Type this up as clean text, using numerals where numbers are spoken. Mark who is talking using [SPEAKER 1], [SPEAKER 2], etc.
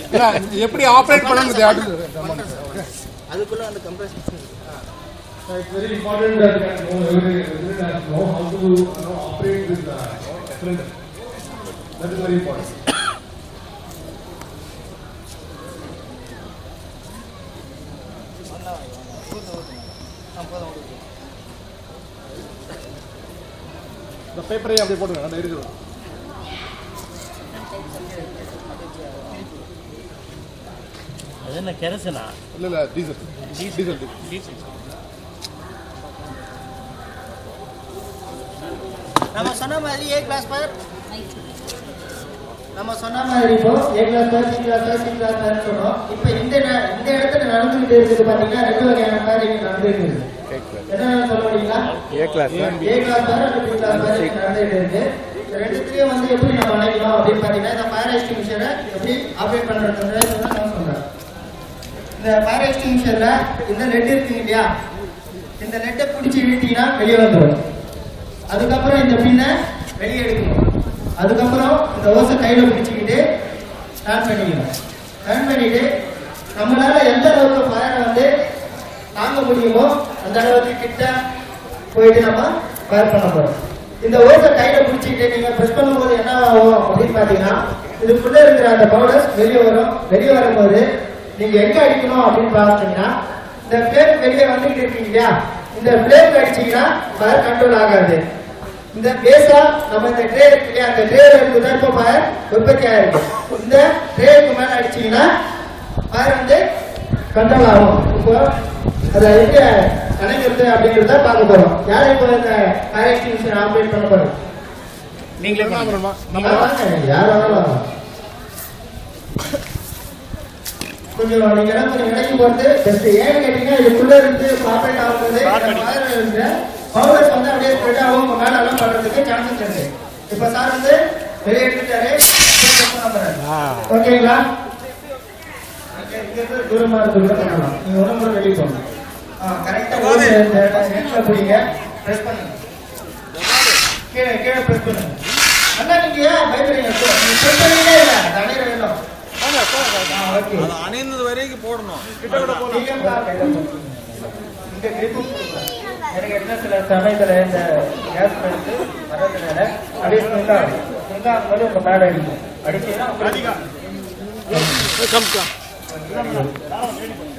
[SPEAKER 1] எப்படி ஆப்ரேட் பண்ணனும்
[SPEAKER 2] அதுக்குள்ள அந்த compression
[SPEAKER 3] it's very important that everyone has know how to operate this cylinder. That is very important. The paper ஐ அப்படியே போடுங்க அந்த இருக்கு
[SPEAKER 2] அது என்ன கெரசனா
[SPEAKER 3] இல்ல டீசல்
[SPEAKER 2] நம்ம சொன்ன மாதிரி A class பர்
[SPEAKER 4] நம்ம சொன்ன மாதிரி இப்போ A class பர் C class பர் C class பர் சொன்னோம். இப்போ இந்த இடத்துல நடந்துட்டு இருக்குது பாத்தீங்கன்னா ரெண்டு வகையான கார் இங்க நடந்துட்டு இருக்கு. என்ன சொல்ல முடியுங்களா?
[SPEAKER 1] A class
[SPEAKER 4] பர் B class பர் நடந்துட்டு இருக்கு. இந்த ரெண்டுத்தையும் வந்து எப்படி நம்ம அணைக்கணும் அப்படின்னு பாத்தீங்கன்னா இந்த ஃபயர் எக்ஸ்டிங்ஷரை எப்படி ஆபரேட் பண்றதுன்னு நான் சொல்றேன். இந்த ஃபயர் எக்ஸ்டிங்ஷர்ல இந்த லெட் இருக்கு இல்லையா? இந்த லெட்டை பிடிச்சி இழுத்தீங்கன்னா வெளியே வந்துடும். அதுக்கப்புறம் இந்த பின்னை வெளியே எடுக்கணும். அதுக்கப்புறம் இந்த ஓசை கையில பிடிச்சிக்கிட்டு டர்ன் பண்ணிக்கணும். டர்ன் பண்ணிட்டு நம்மளால எந்த அளவுக்கு ஃபயரை வந்து தாங்க முடியுமோ அந்த அளவுக்கு கிட்ட போயிட்டு நம்ம ஃபயர் பண்ண போறோம். இந்த ஓசை கையில பிடிச்சிக்கிட்டு நீங்க ப்ரெஸ் பண்ணும்போது என்ன ஆகும் அப்படின்னு பாத்தீங்கன்னா இதுக்குள்ள இருக்கிற அந்த பவுடர்ஸ் வெளியே வரும். வெளியே வரும்போது நீங்க எங்க அடிக்கணும் அப்படின்னு பாத்தீங்கன்னா இந்த பிளேட் வெளியே வந்துட்டு இருக்கீங்க இல்லையா? இந்த பிளேட் அடிச்சீங்கன்னா ஃபயர் கண்ட்ரோல் ஆகாது. இந்த பேஸா நம்ம இந்த ட்ரே இருக்கு இல்லையா? அந்த ட்ரேல இருந்து தான் இப்போ ஃபயர் உற்பத்தி ஆயிருக்கு. இந்த ட்ரேக்கு மேல அடிச்சீங்கன்னா ஃபயர் வந்து கண்ட்ரோல் ஆகும். இப்போ அதை எப்படி அணைக்கிறது அப்படிங்கிறத பார்க்க போறோம். யாரும் இப்போ இந்த ஃபயர் எக்ஸ்டிங்ஷன் ஆப்ரேட் பண்ண போறோம்?
[SPEAKER 1] நீங்களே
[SPEAKER 4] யாரும் கொஞ்சம் நீங்க எல்லாம் கொஞ்சம் விலைக்கு போறது பெஸ்ட். ஏன்னு கேட்டீங்கன்னா இதுக்குள்ள இருந்து ஆப்ரேட் ஆகுறது ஃபயர் இருந்து பவுடர்ஸ் வந்து அப்படியே ஸ்ப்ரெட் ஆகும். உங்க மேல எல்லாம் பண்றதுக்கு சான்சஸ் இருக்கு. இப்ப சார் வந்து வெளியே எடுத்துட்டாரு. ஓகேங்களா? இங்க தூரமா இருந்து கூட பண்ணலாம். நீங்க ஒரு முறை வெளியே போங்க. கரெக்டா நெட்ல போடுங்க. பிரஸ் பண்ணுங்க. கீழே பிரஸ் பண்ணுங்க. அண்ணா நீங்க ஏன் பயப்படுறீங்க? நீங்க பிரஸ் பண்ணீங்களே இல்ல தண்ணீர் வேணும். ஓகே அது அணைந்தது வரைக்கும் போடணும். கிட்ட கூட போலாம். இங்க கிரிப் எனக்கு என்ன சில சமயத்துல இந்த கேஸ் எடுத்து வரதுனால அப்படியே போது உங்க மேல அடிக்கும். அடிச்சீங்கன்னா